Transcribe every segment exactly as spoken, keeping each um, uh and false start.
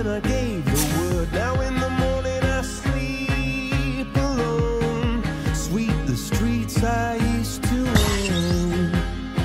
when I gave the word. Now in the morning I sleep alone. Sweep the streets I used to own.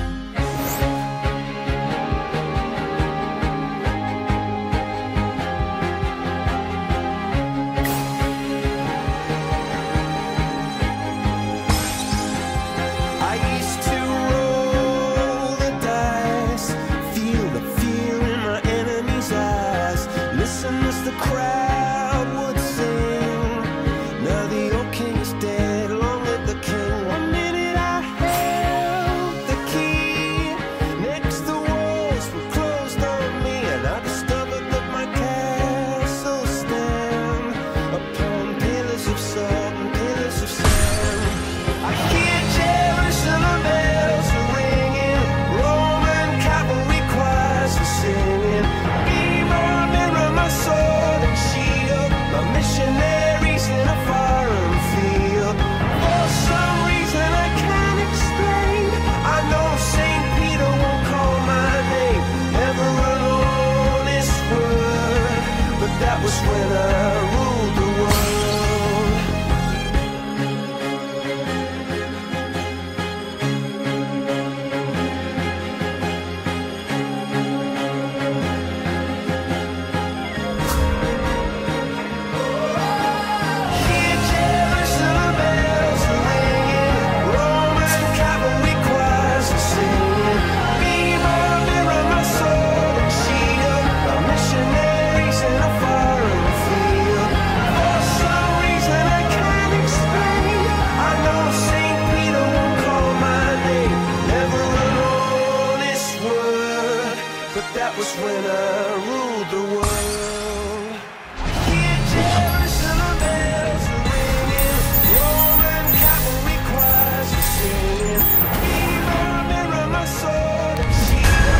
I used to roll the dice, feel the fear in my enemy's eyes, listen as the crowd would sing. Now the old king is dead, long live the king. One minute I held the key, next the walls were closed on me, and I discovered that my castle stand upon pillars of salt and pillars of sand. I hear Jerusalem bells are ringing, Roman cavalry choirs are singing. Be my mirror, my sword and shield, my missionaries in a foreign field. For some reason I can't explain, I know Saint Peter won't call my name, never an honest word, but that was when I ruled the world. Hear Jerusalem bells are ringing, Roman cavalry choirs are singing. Be my mirror, my sword and shield, my missionaries in a foreign field. For some reason I can't explain, I know Saint Peter won't call my name, never an honest word, but that was when I ruled the world. Hear Jerusalem bells are ringing, Roman cavalry choirs are singing. Be my mirror, my sword and shield.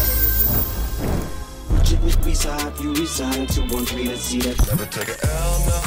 Reside, you reside to one green and see that. Never take a L, no.